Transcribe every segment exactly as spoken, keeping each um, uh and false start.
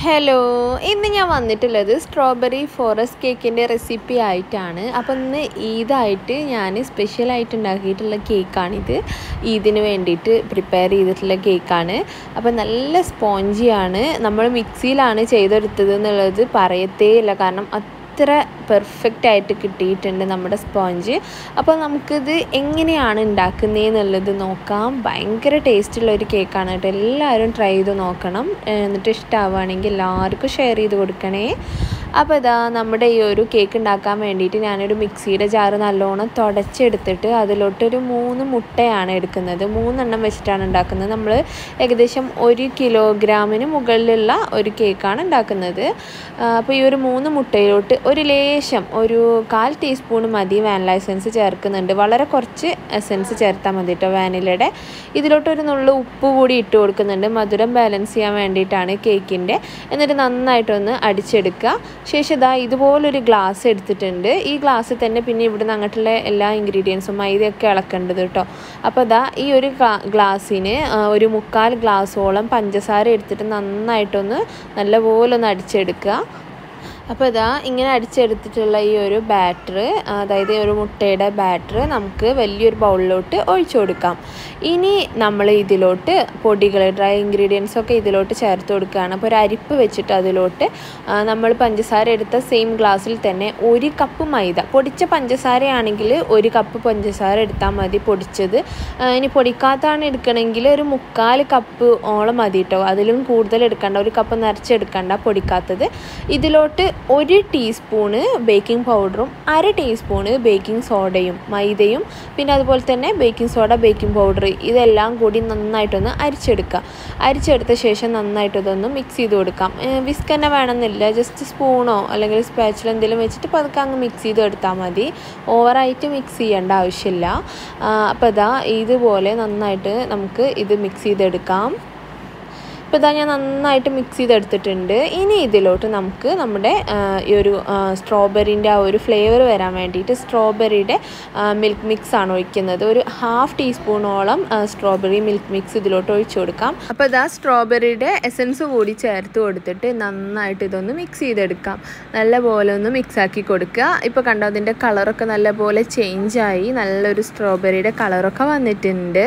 Hello, ഇന്ന് ഞാൻ വന്നിട്ടുള്ളത് സ്ട്രോബെറി ഫോറസ്റ്റ് കേക്കിൻ്റെ റെസിപ്പി ആയിട്ടാണ്. അപ്പം ഇന്ന് ഈദായിട്ട് ഞാൻ സ്പെഷ്യലായിട്ട് ഉണ്ടാക്കിയിട്ടുള്ള കേക്കാണിത്. ഈദിന് വേണ്ടിയിട്ട് പ്രിപ്പയർ ചെയ്തിട്ടുള്ള കേക്കാണ്. അപ്പം നല്ല സ്പോഞ്ചിയാണ്. നമ്മൾ മിക്സിയിലാണ് ചെയ്തെടുത്തത് എന്നുള്ളത് പറയത്തേ ഇല്ല, കാരണം അത്ര പെർഫെക്റ്റ് ആയിട്ട് കിട്ടിയിട്ടുണ്ട് നമ്മുടെ സ്പോഞ്ച്. അപ്പോൾ നമുക്കിത് എങ്ങനെയാണ് ഉണ്ടാക്കുന്നതെന്നുള്ളത് നോക്കാം. ഭയങ്കര ടേസ്റ്റുള്ള ഒരു കേക്കാണ് കേട്ടോ. എല്ലാവരും ട്രൈ ചെയ്ത് നോക്കണം. എന്നിട്ട് ഇഷ്ടമാവുകയാണെങ്കിൽ എല്ലാവർക്കും ഷെയർ ചെയ്ത് കൊടുക്കണേ. അപ്പോൾ ഇതാ നമ്മുടെ ഈ ഒരു കേക്ക് ഉണ്ടാക്കാൻ വേണ്ടിയിട്ട് ഞാനൊരു മിക്സിയുടെ ജാറ് നല്ലോണം തുടച്ചെടുത്തിട്ട് അതിലോട്ടൊരു മൂന്ന് മുട്ടയാണ് എടുക്കുന്നത്. മൂന്നെണ്ണം വെച്ചിട്ടാണ് ഉണ്ടാക്കുന്നത്. നമ്മൾ ഏകദേശം ഒരു കിലോഗ്രാമിന് മുകളിലുള്ള ഒരു കേക്കാണ് ഉണ്ടാക്കുന്നത്. അപ്പോൾ ഈ ഒരു മൂന്ന് മുട്ടയിലോട്ട് ഒരു ലേശം ഒരു കാൽ ടീസ്പൂൺ മതി വാനില എസൻസ് ചേർക്കുന്നുണ്ട്. വളരെ കുറച്ച് എസൻസ് ചേർത്താൽ മതി കേട്ടോ വാനിലയുടെ. ഇതിലോട്ടൊരു നുള്ളു ഉപ്പ് കൂടി ഇട്ട് കൊടുക്കുന്നുണ്ട്, മധുരം ബാലൻസ് ചെയ്യാൻ വേണ്ടിയിട്ടാണ് കേക്കിൻ്റെ. എന്നിട്ട് നന്നായിട്ടൊന്ന് അടിച്ചെടുക്കുക. ശേഷം ഇതാ ഇതുപോലൊരു ഗ്ലാസ് എടുത്തിട്ടുണ്ട്. ഈ ഗ്ലാസ്സിൽ തന്നെ പിന്നെ ഇവിടെ നിന്ന് അങ്ങോട്ടുള്ള എല്ലാ ഇൻഗ്രീഡിയൻസും മൈദയൊക്കെ ഇളക്കേണ്ടത് കേട്ടോ. അപ്പോൾ ഇതാ ഈ ഒരു ഗ്ലാസ്സിന് ഒരു മുക്കാൽ ഗ്ലാസ്സോളം പഞ്ചസാര എടുത്തിട്ട് നന്നായിട്ടൊന്ന് നല്ലപോലെ ഒന്ന് അടിച്ചെടുക്കുക. അപ്പോൾ ഇതാ ഇങ്ങനെ അടിച്ചെടുത്തിട്ടുള്ള ഈ ഒരു ബാറ്റർ, അതായത് ഒരു മുട്ടയുടെ ബാറ്റർ നമുക്ക് വലിയൊരു ബൗളിലോട്ട് ഒഴിച്ചു കൊടുക്കാം. ഇനി നമ്മൾ ഇതിലോട്ട് പൊടികൾ, ഡ്രൈ ഇൻഗ്രീഡിയൻസ് ഒക്കെ ഇതിലോട്ട് ചേർത്ത് കൊടുക്കുകയാണ്. അപ്പോൾ ഒരു അരിപ്പ് വെച്ചിട്ട് അതിലോട്ട് നമ്മൾ പഞ്ചസാര എടുത്ത സെയിം ഗ്ലാസ്സിൽ തന്നെ ഒരു കപ്പ് മൈദ, പൊടിച്ച പഞ്ചസാരയാണെങ്കിൽ ഒരു കപ്പ് പഞ്ചസാര എടുത്താൽ മതി പൊടിച്ചത്. ഇനി പൊടിക്കാത്താണ് എടുക്കണമെങ്കിൽ ഒരു മുക്കാൽ കപ്പ് ഓളം മതി കേട്ടോ. അതിലും കൂടുതൽ എടുക്കണ്ട, ഒരു കപ്പ് നിറച്ചെടുക്കണ്ട പൊടിക്കാത്തത്. ഇതിലോട്ട് ഒരു ടീസ്പൂണ് ബേക്കിംഗ് പൗഡറും അര ടീസ്പൂണ് ബേക്കിംഗ് സോഡയും മൈദയും പിന്നെ അതുപോലെ തന്നെ ബേക്കിംഗ് സോഡ, ബേക്കിംഗ് പൗഡർ ഇതെല്ലാം കൂടി നന്നായിട്ടൊന്ന് അരിച്ചെടുക്കുക. അരിച്ചെടുത്ത ശേഷം നന്നായിട്ട് ഇതൊന്ന് മിക്സ് ചെയ്ത് കൊടുക്കാം. വിസ്ക് തന്നെ വേണമെന്നില്ല, ജസ്റ്റ് സ്പൂണോ അല്ലെങ്കിൽ സ്പാച്ചിലോ എന്തെങ്കിലും വെച്ചിട്ട് പതുക്കെ അങ്ങ് മിക്സ് ചെയ്ത് എടുത്താൽ മതി. ഓവറായിട്ട് മിക്സ് ചെയ്യേണ്ട ആവശ്യമില്ല. അപ്പോൾ ഇതാ ഇതുപോലെ നന്നായിട്ട് നമുക്ക് ഇത് മിക്സ് ചെയ്തെടുക്കാം. ഇപ്പോൾ ഇതാ ഞാൻ നന്നായിട്ട് മിക്സ് ചെയ്തെടുത്തിട്ടുണ്ട്. ഇനി ഇതിലോട്ട് നമുക്ക് നമ്മുടെ ഈ ഒരു സ്ട്രോബെറിൻ്റെ ആ ഒരു ഫ്ലേവർ വരാൻ വേണ്ടിയിട്ട് സ്ട്രോബെറിയുടെ മിൽക്ക് മിക്സ് ആണ് ഒഴിക്കുന്നത്. ഒരു ഹാഫ് ടീസ്പൂണോളം സ്ട്രോബെറി മിൽക്ക് മിക്സ് ഇതിലോട്ട് ഒഴിച്ചു കൊടുക്കാം. അപ്പോൾ ഇതാ സ്ട്രോബെറിയുടെ എസൻസ് കൂടി ചേർത്ത് കൊടുത്തിട്ട് നന്നായിട്ട് ഇതൊന്ന് മിക്സ് ചെയ്തെടുക്കാം. നല്ലപോലെ ഒന്ന് മിക്സാക്കി കൊടുക്കുക. ഇപ്പോൾ കണ്ടോ അതിൻ്റെ കളറൊക്കെ നല്ലപോലെ ചേഞ്ചായി, നല്ലൊരു സ്ട്രോബെറിയുടെ കളറൊക്കെ വന്നിട്ടുണ്ട്.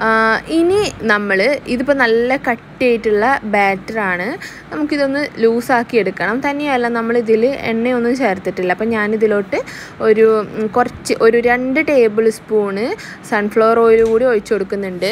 ഇനി നമ്മൾ ഇതിപ്പോൾ നല്ല കട്ടിയായിട്ട് ബാറ്ററാണ്, നമുക്കിതൊന്ന് ലൂസാക്കി എടുക്കണം. തന്നെയല്ല നമ്മളിതിൽ എണ്ണയൊന്നും ചേർത്തിട്ടില്ല. അപ്പം ഞാനിതിലോട്ട് ഒരു കുറച്ച് ഒരു രണ്ട് ടേബിൾ സ്പൂണ് സൺഫ്ലവർ ഓയിൽ കൂടി ഒഴിച്ചു കൊടുക്കുന്നുണ്ട്.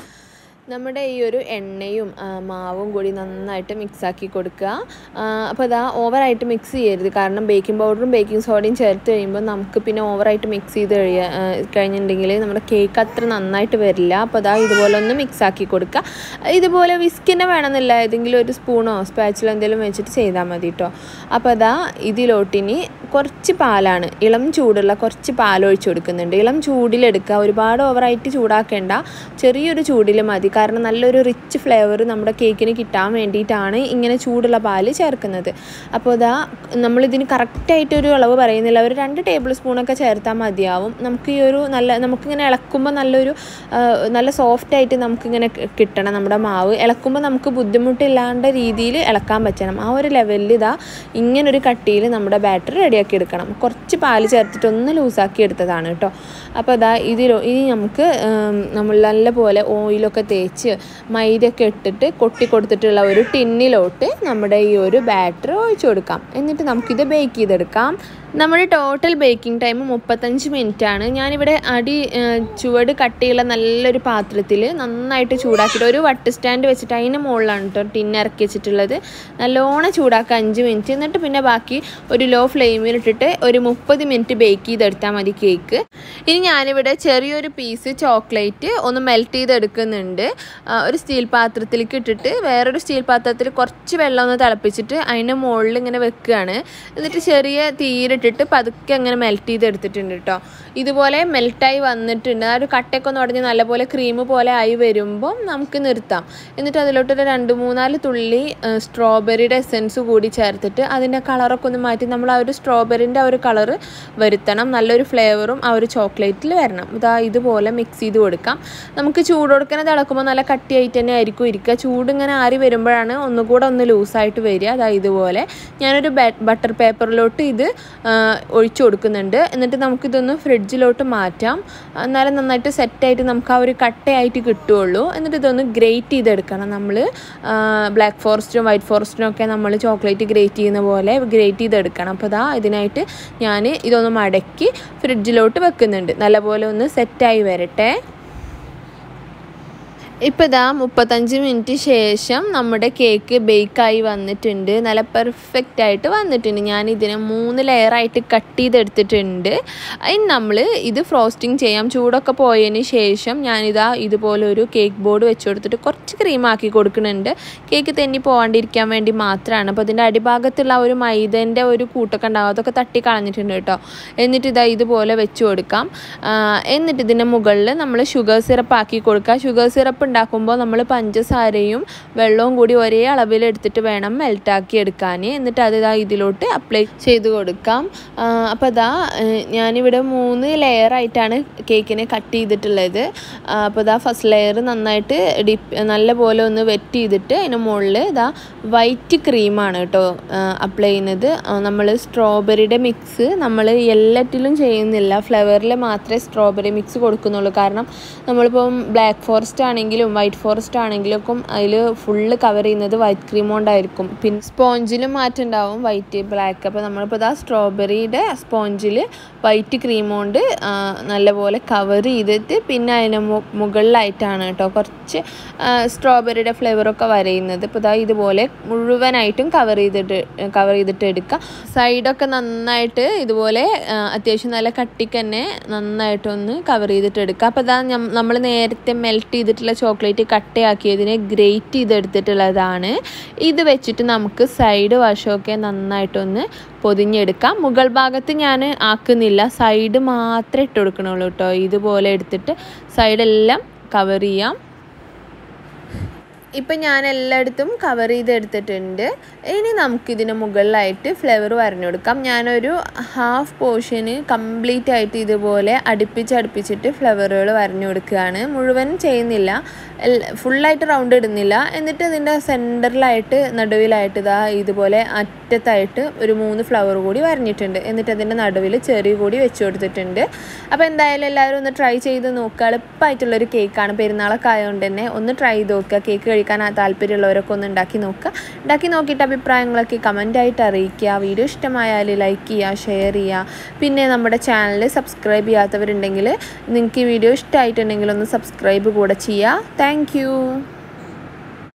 നമ്മുടെ ഈ ഒരു എണ്ണയും മാവും കൂടി നന്നായിട്ട് മിക്സാക്കി കൊടുക്കുക. അപ്പോൾ അതാ ഓവറായിട്ട് മിക്സ് ചെയ്യരുത്, കാരണം ബേക്കിംഗ് പൗഡറും ബേക്കിംഗ് സോഡയും ചേർത്ത് കഴിയുമ്പോൾ നമുക്ക് പിന്നെ ഓവറായിട്ട് മിക്സ് ചെയ്ത് കഴിയ കഴിഞ്ഞിട്ടുണ്ടെങ്കിൽ നമ്മുടെ കേക്ക് അത്ര നന്നായിട്ട് വരില്ല. അപ്പോൾ അതാ ഇതുപോലെ ഒന്ന് മിക്സാക്കി കൊടുക്കുക. ഇതുപോലെ വിസ്കിനെ വേണമെന്നില്ല, ഏതെങ്കിലും ഒരു സ്പൂണോ സ്പാച്ചിലോ എന്തെങ്കിലും വെച്ചിട്ട് ചെയ്താൽ മതി കേട്ടോ. അപ്പോൾ അതാ ഇതിലോട്ടിനി കുറച്ച് പാലാണ്, ഇളം ചൂടുള്ള കുറച്ച് പാൽ ഒഴിച്ചു കൊടുക്കുന്നുണ്ട്. ഇളം ചൂടിലെടുക്കുക, ഒരുപാട് ഓവറായിട്ട് ചൂടാക്കേണ്ട, ചെറിയൊരു ചൂടിൽ മതി. കാരണം നല്ലൊരു റിച്ച് ഫ്ലേവർ നമ്മുടെ കേക്കിന് കിട്ടാൻ വേണ്ടിയിട്ടാണ് ഇങ്ങനെ ചൂടുള്ള പാല് ചേർക്കുന്നത്. അപ്പോൾ ഇതാ നമ്മളിതിന് കറക്റ്റായിട്ടൊരു അളവ് പറയുന്നില്ല, ഒരു രണ്ട് ടേബിൾ സ്പൂണൊക്കെ ചേർത്താൽ മതിയാവും. നമുക്ക് ഈ ഒരു നല്ല നമുക്കിങ്ങനെ ഇളക്കുമ്പോൾ നല്ലൊരു നല്ല സോഫ്റ്റായിട്ട് നമുക്കിങ്ങനെ കിട്ടണം. നമ്മുടെ മാവ് ഇളക്കുമ്പോൾ നമുക്ക് ബുദ്ധിമുട്ടില്ലാണ്ട രീതിയിൽ ഇളക്കാൻ പറ്റണം. ആ ഒരു ലെവലിൽ ഇതാ ഇങ്ങനൊരു കട്ടിയിൽ നമ്മുടെ ബാറ്റർ റെഡിയാക്കി എടുക്കണം. കുറച്ച് പാല് ചേർത്തിട്ട് ഒന്ന് ലൂസാക്കി എടുത്തതാണ് കേട്ടോ. അപ്പോൾ ഇതാ ഇതിലോ ഇനി നമുക്ക് നമ്മൾ നല്ലപോലെ ഓയിലൊക്കെ തേച്ച് മൈദയൊക്കെ ഇട്ടിട്ട് കൊട്ടി കൊടുത്തിട്ടുള്ള ഒരു ടിന്നിലോട്ട് നമ്മുടെ ഈ ഒരു ബാറ്റർ ഒഴിച്ചു കൊടുക്കാം. എന്നിട്ട് നമുക്കിത് ബേക്ക് ചെയ്തെടുക്കാം. നമ്മുടെ ടോട്ടൽ ബേക്കിംഗ് ടൈം മുപ്പത്തഞ്ച് മിനിറ്റ് ആണ്. ഞാനിവിടെ അടി ചുവട് കട്ടിയുള്ള നല്ലൊരു പാത്രത്തിൽ നന്നായിട്ട് ചൂടാക്കിയിട്ട് ഒരു വട്ട് സ്റ്റാൻഡ് വെച്ചിട്ട് അതിന് മുകളിലാണ് കേട്ടോ ടിന്ന് ഇറക്കി വെച്ചിട്ടുള്ളത്. നല്ലോണം ചൂടാക്കുക അഞ്ച് മിനിറ്റ്. എന്നിട്ട് പിന്നെ ബാക്കി ഒരു ലോ ഫ്ലെയിമിൽ ഇട്ടിട്ട് ഒരു മുപ്പത് മിനിറ്റ് ബേക്ക് ചെയ്തെടുത്താൽ മതി കേക്ക്. ഇനി ഞാനിവിടെ ചെറിയൊരു പീസ് ചോക്ലേറ്റ് ഒന്ന് മെൽറ്റ് ചെയ്തെടുക്കുന്നുണ്ട്. ഒരു സ്റ്റീൽ പാത്രത്തിലേക്ക് ഇട്ടിട്ട് വേറൊരു സ്റ്റീൽ പാത്രത്തിൽ കുറച്ച് വെള്ളം ഒന്ന് തിളപ്പിച്ചിട്ട് അതിൻ്റെ മുകളിൽ ഇങ്ങനെ വെക്കുകയാണ്. എന്നിട്ട് ചെറിയ തീയിലിട്ടിട്ട് പതുക്കെ അങ്ങനെ മെൽറ്റ് ചെയ്തെടുത്തിട്ടുണ്ട് കേട്ടോ. ഇതുപോലെ മെൽറ്റായി വന്നിട്ടുണ്ട്. ആ ഒരു കട്ടയൊക്കെ ഒന്ന് ഉടഞ്ഞ് നല്ലപോലെ ക്രീം പോലെ ആയി വരുമ്പം നമുക്ക് നിർത്താം. എന്നിട്ട് അതിലോട്ടൊരു രണ്ട് മൂന്നാല് തുള്ളി സ്ട്രോബെറിയുടെ എസൻസ് കൂടി ചേർത്തിട്ട് അതിൻ്റെ കളറൊക്കെ ഒന്ന് മാറ്റി നമ്മൾ ആ ഒരു സ്ട്രോ സ്ട്രോബെറിൻ്റെ ആ ഒരു കളറ് വരുത്തണം, നല്ലൊരു ഫ്ലേവറും ആ ഒരു ചോക്ലേറ്റിൽ വരണം. ഇതാ ഇതുപോലെ മിക്സ് ചെയ്ത് കൊടുക്കാം. നമുക്ക് ചൂട് കൊടുക്കണ തിളക്കുമ്പോൾ നല്ല കട്ടിയായിട്ട് തന്നെ ആയിരിക്കും ഇരിക്കുക. ചൂട് ഇങ്ങനെ ആറി വരുമ്പോഴാണ് ഒന്നുകൂടെ ഒന്ന് ലൂസായിട്ട് വരിക. അതാ ഇതുപോലെ ഞാനൊരു ബട്ടർ പേപ്പറിലോട്ട് ഇത് ഒഴിച്ചു കൊടുക്കുന്നുണ്ട്. എന്നിട്ട് നമുക്കിതൊന്ന് ഫ്രിഡ്ജിലോട്ട് മാറ്റാം. എന്നാലും നന്നായിട്ട് സെറ്റായിട്ട് നമുക്ക് ആ ഒരു കട്ടയായിട്ട് കിട്ടുകയുള്ളൂ. എന്നിട്ട് ഇതൊന്ന് ഗ്രേറ്റ് ചെയ്തെടുക്കണം. നമ്മൾ ബ്ലാക്ക് ഫോറസ്റ്റും വൈറ്റ് ഫോറസ്റ്റിനും ഒക്കെ നമ്മൾ ചോക്ലേറ്റ് ഗ്രേറ്റ് ചെയ്യുന്ന പോലെ ഗ്രേറ്റ് ചെയ്തെടുക്കണം. അപ്പോൾ ഇതാ ഇതിനായിട്ട് ഞാൻ ഇതൊന്ന് മടക്കി ഫ്രിഡ്ജിലോട്ട് വെക്കുന്നുണ്ട്, നല്ലപോലെ ഒന്ന് സെറ്റായി വരട്ടെ. ഇപ്പോൾ ഇതാ മുപ്പത്തഞ്ച് മിനിറ്റ് ശേഷം നമ്മുടെ കേക്ക് ബേക്കായി വന്നിട്ടുണ്ട്. നല്ല പെർഫെക്റ്റ് ആയിട്ട് വന്നിട്ടുണ്ട്. ഞാൻ ഇതിനെ മൂന്ന് ലെയറായിട്ട് കട്ട് ചെയ്തെടുത്തിട്ടുണ്ട്. അതിന് നമ്മൾ ഇത് ഫ്രോസ്റ്റിംഗ് ചെയ്യാം. ചൂടൊക്കെ പോയതിന് ശേഷം ഞാനിതാ ഇതുപോലെ ഒരു കേക്ക് ബോർഡ് വെച്ച് കൊടുത്തിട്ട് കുറച്ച് ക്രീമാക്കി കൊടുക്കുന്നുണ്ട്. കേക്ക് തെന്നി പോകാണ്ടിരിക്കാൻ വേണ്ടി മാത്രമാണ്. അപ്പോൾ അതിൻ്റെ അടിഭാഗത്തുള്ള ഒരു മൈദൻ്റെ ഒരു കൂട്ടൊക്കെ ഉണ്ടാകും, അതൊക്കെ തട്ടി കളഞ്ഞിട്ടുണ്ട് കേട്ടോ. എന്നിട്ട് ഇതാ ഇതുപോലെ വെച്ച് കൊടുക്കാം. എന്നിട്ട് ഇതിൻ്റെ മുകളിൽ നമ്മൾ ഷുഗർ സിറപ്പ് ആക്കി കൊടുക്കുക. ഷുഗർ സിറപ്പ് ഉണ്ടാക്കുമ്പോൾ നമ്മൾ പഞ്ചസാരയും വെള്ളവും കൂടി ഒരേ അളവിൽ എടുത്തിട്ട് വേണം മെൽറ്റാക്കി എടുക്കാൻ. എന്നിട്ട് അത് ഇതാ ഇതിലോട്ട് അപ്ലൈ ചെയ്ത് കൊടുക്കാം. അപ്പോൾ അതാ ഞാനിവിടെ മൂന്ന് ലെയറായിട്ടാണ് കേക്കിനെ കട്ട് ചെയ്തിട്ടുള്ളത്. അപ്പോൾ ഇതാ ഫസ്റ്റ് ലെയർ നന്നായിട്ട് ഡിപ്പ് നല്ലപോലെ ഒന്ന് വെറ്റ് ചെയ്തിട്ട് അതിന് മുകളിൽ ഇതാ വൈറ്റ് ക്രീമാണ് കേട്ടോ അപ്ലൈ ചെയ്യുന്നത്. നമ്മൾ സ്ട്രോബെറിയുടെ മിക്സ് നമ്മൾ എല്ലാറ്റിലും ചെയ്യുന്നില്ല, ഫ്ലേവറിൽ മാത്രമേ സ്ട്രോബെറി മിക്സ് കൊടുക്കുന്നുള്ളൂ. കാരണം നമ്മളിപ്പം ബ്ലാക്ക് ഫോറസ്റ്റ് ആണെങ്കിലും വൈറ്റ് ഫോറസ്റ്റ് ആണെങ്കിലൊക്കെ അതിൽ ഫുള്ള് കവർ ചെയ്യുന്നത് വൈറ്റ് ക്രീം കൊണ്ടായിരിക്കും. പിന്നെ സ്പോഞ്ചിലും മാറ്റം ഉണ്ടാവും, വൈറ്റ് ബ്ലാക്ക്. അപ്പോൾ നമ്മളിപ്പോൾ ഇതാ സ്ട്രോബെറിയുടെ സ്പോഞ്ചിൽ വൈറ്റ് ക്രീം കൊണ്ട് നല്ലപോലെ കവർ ചെയ്തിട്ട് പിന്നെ അതിന് മുകളിലായിട്ടാണ് കേട്ടോ കുറച്ച് സ്ട്രോബെറിയുടെ ഫ്ലേവറൊക്കെ വരയുന്നത്. ഇപ്പോൾ ഇതാ ഇതുപോലെ മുഴുവനായിട്ടും കവർ ചെയ്തിട്ട് കവർ ചെയ്തിട്ട് എടുക്കുക. സൈഡൊക്കെ നന്നായിട്ട് ഇതുപോലെ അത്യാവശ്യം നല്ല കട്ടിക്ക് തന്നെ നന്നായിട്ടൊന്ന് കവർ ചെയ്തിട്ട് എടുക്കുക. അപ്പോൾ ഇതാ നമ്മൾ നേരത്തെ മെൽറ്റ് ചെയ്തിട്ടുള്ള ചോക്ലേറ്റ് കട്ടയാക്കിയതിനെ ഗ്രേറ്റ് ചെയ്തെടുത്തിട്ടുള്ളതാണ്. ഇത് വെച്ചിട്ട് നമുക്ക് സൈഡ് വശമൊക്കെ നന്നായിട്ടൊന്ന് പൊതിഞ്ഞെടുക്കാം. മുകൾ ഭാഗത്ത് ഞാൻ ആക്കുന്നില്ല, സൈഡ് മാത്രമേ ഇട്ട് കൊടുക്കണുള്ളൂ കേട്ടോ. ഇതുപോലെ എടുത്തിട്ട് സൈഡെല്ലാം കവർ ചെയ്യാം. ഇപ്പം ഞാൻ എല്ലായിടത്തും കവർ ചെയ്തെടുത്തിട്ടുണ്ട്. ഇനി നമുക്കിതിന് മുകളിലായിട്ട് ഫ്ലേവർ വരഞ്ഞു കൊടുക്കാം. ഞാനൊരു ഹാഫ് പോർഷന് കംപ്ലീറ്റ് ആയിട്ട് ഇതുപോലെ അടുപ്പിച്ച് അടുപ്പിച്ചിട്ട് ഫ്ലേവറുകൾ വരഞ്ഞു കൊടുക്കുകയാണ്. മുഴുവൻ ചെയ്യുന്നില്ല, ഫുള്ളായിട്ട് റൗണ്ട് ഇടുന്നില്ല. എന്നിട്ട് ഇതിൻ്റെ സെൻറ്ററിലായിട്ട് നടുവിലായിട്ട് ഇതാ ഇതുപോലെ അറ്റത്തായിട്ട് ഒരു മൂന്ന് ഫ്ലവർ കൂടി വരഞ്ഞിട്ടുണ്ട്. എന്നിട്ട് അതിൻ്റെ നടുവിൽ ചെറി കൂടി വെച്ച് കൊടുത്തിട്ടുണ്ട്. അപ്പോൾ എന്തായാലും എല്ലാവരും ഒന്ന് ട്രൈ ചെയ്ത് നോക്കുക. എളുപ്പമായിട്ടുള്ളൊരു കേക്കാണ്. പെരുന്നാളൊക്കെ ആയതുകൊണ്ട് തന്നെ ഒന്ന് ട്രൈ ചെയ്ത് നോക്കുക. കേക്ക് കഴിക്കാൻ താല്പര്യമുള്ളവരൊക്കെ ഒന്ന് ഉണ്ടാക്കി നോക്കുക. ഉണ്ടാക്കി നോക്കിയിട്ട് അഭിപ്രായങ്ങളൊക്കെ കമൻറ്റായിട്ട് അറിയിക്കുക. വീഡിയോ ഇഷ്ടമായാൽ ലൈക്ക് ചെയ്യുക, ഷെയർ ചെയ്യുക. പിന്നെ നമ്മുടെ ചാനൽ സബ്സ്ക്രൈബ് ചെയ്യാത്തവരുണ്ടെങ്കിൽ നിങ്ങൾക്ക് ഈ വീഡിയോ ഇഷ്ടമായിട്ടുണ്ടെങ്കിൽ ഒന്ന് സബ്സ്ക്രൈബ് കൂടെ ചെയ്യുക. Thank U.